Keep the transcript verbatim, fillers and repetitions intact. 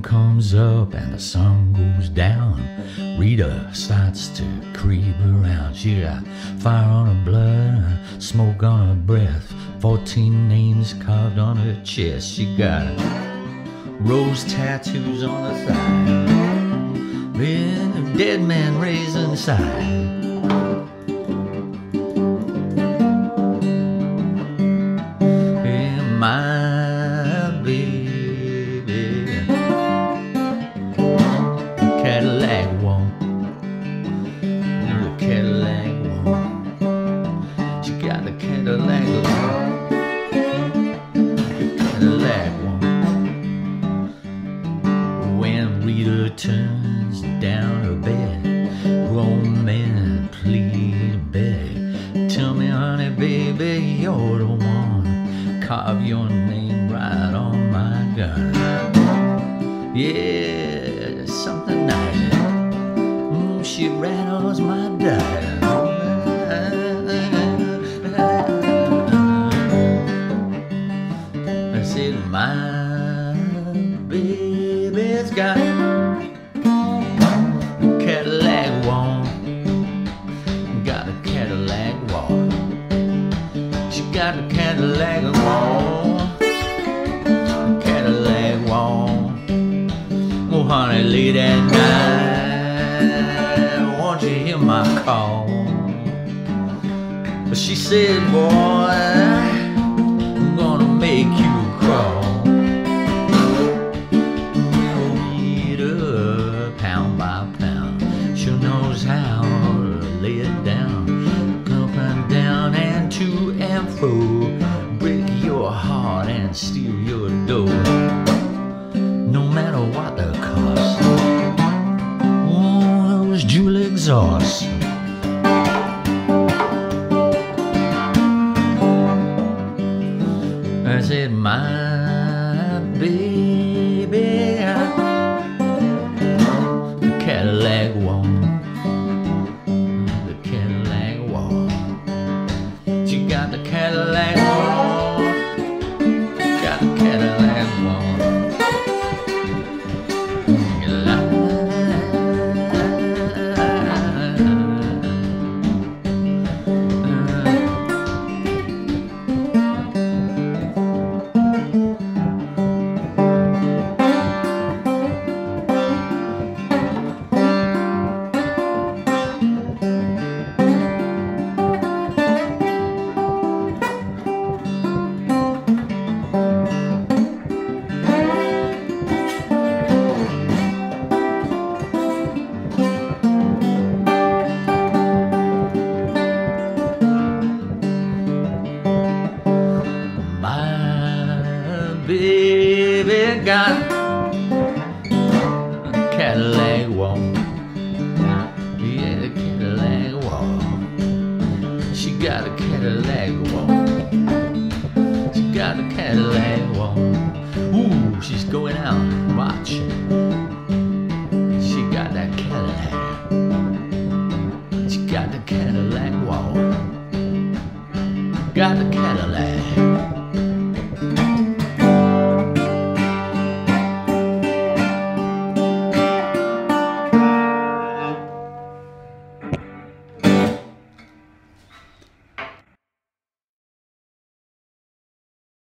comes up and the sun goes down. Rita starts to creep around. She got fire on her blood, smoke on her breath, fourteen names carved on her chest. She got rose tattoos on her thigh, with a dead man raised inside. My baby, Cadillac Walk, the Cadillac Walk. She got the Cadillac Walk, the Cadillac Walk. When Rita turns down her bed, grown men plead and beg. Tell me, honey, baby, you're the one. Carve your name right on my gun. Yeah, something nice. Mm, she rattles my dial. I said, my baby's got a Cadillac Walk. Got a Cadillac Walk. She got a Cadillac Walk, Cadillac Walk. Oh, honey, late at night, won't you hear my call? But she said, boy, I'm gonna make you crawl. Eat her pound by pound. She knows how to lay it down, up and down and to and fro. Break your heart and steal your dough, no matter what the cost. Oh, those jewel exhausts. I said, my baby got the Cadillac Walk, the Cadillac Walk. She got the Cadillac Walk, got the Cadillac Walk. Baby got a Cadillac Walk, yeah, the Cadillac Walk. She got a Cadillac Walk, she got a Cadillac Walk. Ooh, she's going out, watch. She got that Cadillac, she got the Cadillac Walk, got the Cadillac.